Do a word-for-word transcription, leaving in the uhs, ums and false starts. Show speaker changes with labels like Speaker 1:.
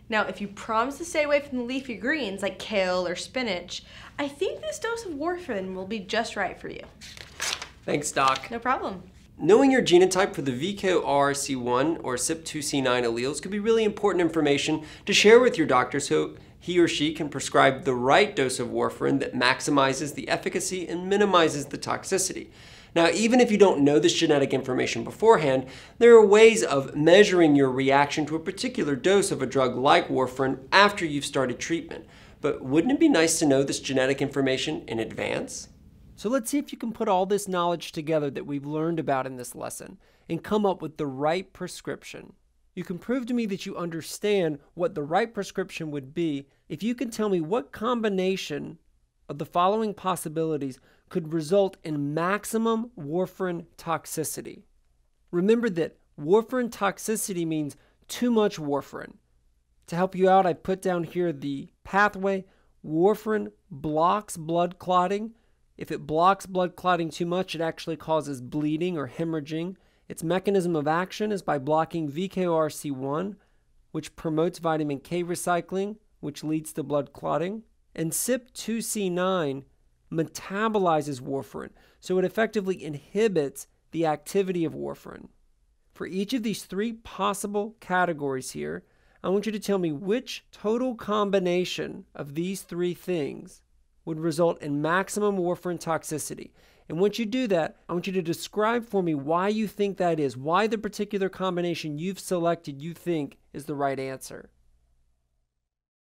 Speaker 1: Now, if you promise to stay away from the leafy greens like kale or spinach, I think this dose of warfarin will be just right for you.
Speaker 2: Thanks, Doc.
Speaker 1: No problem.
Speaker 2: Knowing your genotype for the V K O R C one or C Y P two C nine alleles could be really important information to share with your doctor so he or she can prescribe the right dose of warfarin that maximizes the efficacy and minimizes the toxicity. Now, even if you don't know this genetic information beforehand, there are ways of measuring your reaction to a particular dose of a drug like warfarin after you've started treatment. But wouldn't it be nice to know this genetic information in advance? So let's see if you can put all this knowledge together that we've learned about in this lesson and come up with the right prescription. You can prove to me that you understand what the right prescription would be if you can tell me what combination of the following possibilities could result in maximum warfarin toxicity. Remember that warfarin toxicity means too much warfarin. To help you out, I put down here the pathway. Warfarin blocks blood clotting. If it blocks blood clotting too much, it actually causes bleeding or hemorrhaging. Its mechanism of action is by blocking V K O R C one, which promotes vitamin K recycling, which leads to blood clotting. And C Y P two C nine metabolizes warfarin, so it effectively inhibits the activity of warfarin. For each of these three possible categories here, I want you to tell me which total combination of these three things would result in maximum warfarin toxicity. And once you do that, I want you to describe for me why you think that is, why the particular combination you've selected you think is the right answer.